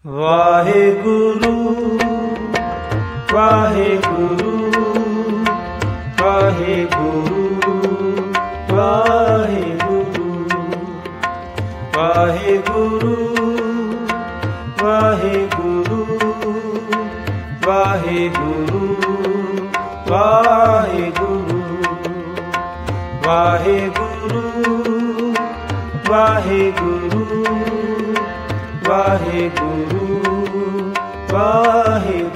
Waheguru Waheguru Waheguru Waheguru Waheguru Waheguru Waheguru Waheguru Waheguru Waheguru Waheguru Waheguru.